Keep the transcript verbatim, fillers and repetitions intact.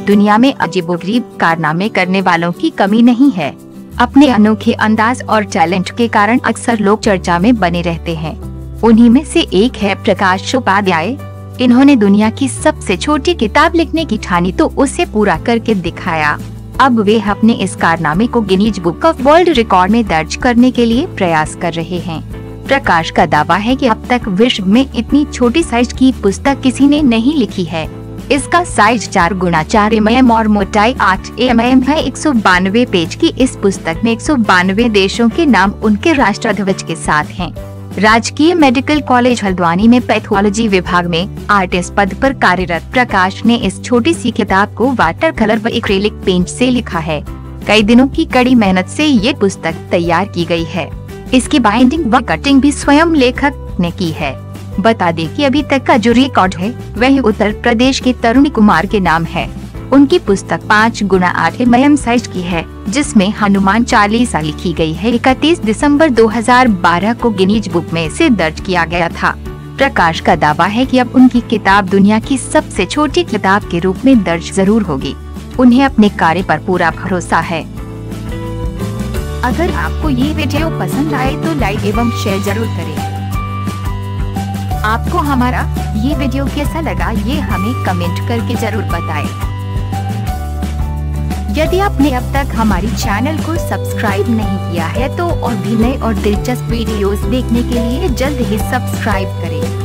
दुनिया में अजीबोगरीब कारनामे करने वालों की कमी नहीं है। अपने अनोखे अंदाज और टैलेंट के कारण अक्सर लोग चर्चा में बने रहते हैं। उन्हीं में से एक है प्रकाश उपाध्याय। इन्होंने दुनिया की सबसे छोटी किताब लिखने की ठानी तो उसे पूरा करके दिखाया। अब वे अपने इस कारनामे को Guinness book of world record में दर्ज करने के लिए प्रयास कर रहे हैं। प्रकाश का दावा है कि अब तक विश्व में इतनी छोटी साइज की पुस्तक किसी ने नहीं लिखी है। इसका साइज चार गुना चार एम एम और मोटाई आठ एम एम है। एक सौ बानवे पेज की इस पुस्तक में एक सौ बानवे देशों के नाम उनके राष्ट्रध्वज के साथ हैं। राजकीय मेडिकल कॉलेज हल्द्वानी में पैथोलॉजी विभाग में आर्टिस्ट पद पर कार्यरत प्रकाश ने इस छोटी सी किताब को वाटर कलर व एक्रिलिक पेंट से लिखा है। कई दिनों की कड़ी मेहनत से ये पुस्तक तैयार की गई है। इसकी बाइंडिंग व कटिंग भी स्वयं लेखक ने की है। बता दें कि अभी तक का जो रिकॉर्ड है वह उत्तर प्रदेश के तरुणी कुमार के नाम है। उनकी पुस्तक पाँच गुना आठ एम एम साइज की है, जिसमें हनुमान चालीसा लिखी गई है। इकतीस दिसंबर दो हज़ार बारह को गिनीज बुक में इसे दर्ज किया गया था। प्रकाश का दावा है कि अब उनकी किताब दुनिया की सबसे छोटी किताब के रूप में दर्ज जरूर होगी। उन्हें अपने कार्य पर पूरा भरोसा है। अगर आपको ये वीडियो पसंद आए तो लाइक एवं शेयर जरूर करें। आपको हमारा ये वीडियो कैसा लगा ये हमें कमेंट करके जरूर बताएं। यदि आपने अब तक हमारी चैनल को सब्सक्राइब नहीं किया है तो और भी नए और दिलचस्प वीडियोस देखने के लिए जल्द ही सब्सक्राइब करें।